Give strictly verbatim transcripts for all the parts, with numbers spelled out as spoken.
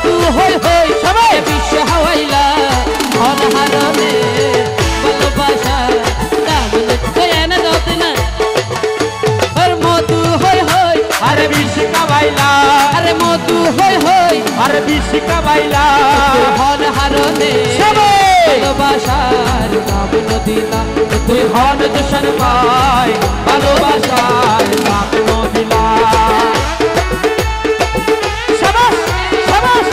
মধু হই হই সবাই বিষ হাওয়াইলা অনহারনে ভালোবাসা দামন কয়না দতনা আর মধু হই হই আরে বিষ খাওয়াইলা আরে মধু হই হই আরে বিষ খাওয়াইলা অনহারনে ভালোবাসার দামন দিলা তুই হন দূষণ পাই ভালোবাসার দামন দিলা শাবাশ শাবাশ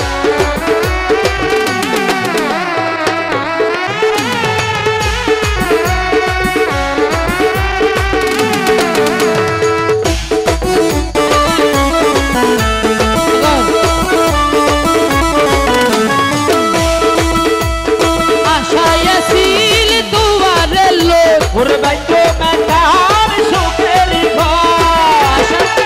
ওরে বাইতো মেটার সুখেরি ঘর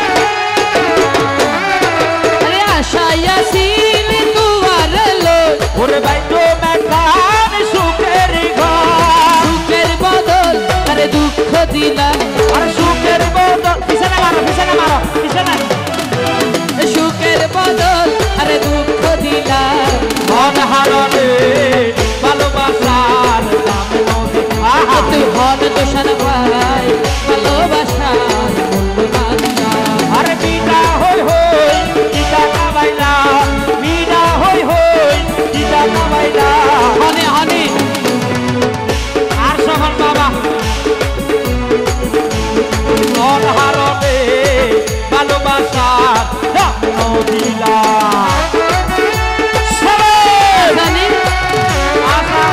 আরে আশায়া সিল দুয়ার লো ওরে বাইতো মেটার সুখেরি ঘর সুখের বদল আরে দুঃখ দিলা আরে সুখের বদল পিছনে মারো পিছনে মারো পিছনে সুখের বদল আরে দুঃখ দিলা মন হারনে ভালোবাসার দাম নদী আহা তুই হন দোষণ পাই ভালোবাসার মূল্য না আরে বিনা হই হই কিটা কাবাইলা বিনা হই হই কিটা কাবাইলা হনে হনে আর সমান বাবা মন হারনে ভালোবাসার দাম নদীলা জানি আশা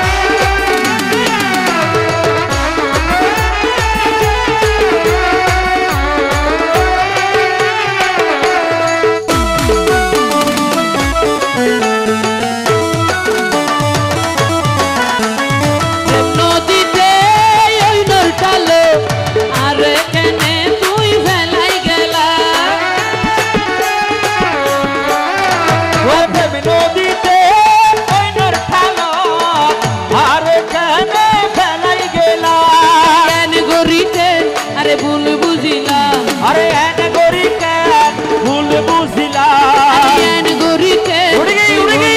নদীতে ওই নৌকালো আরে কেনে তুই ফেলাই গেলা ও প্রেম নদীতে ওই নর খালো আর কেনে ফেলাই গেলা কেন গরিতে আরে ভুল বুঝিলা আরে এন গরি কেন ভুল বুঝিলা কেন গরিতে উড়ে গই উড়ে গই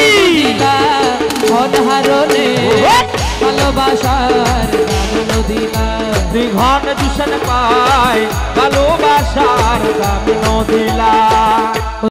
অনহারনে ভালোবাসার দাম দিলা তুই ঘন দূষণ পাই ভালোবাসার দাম নদিলা।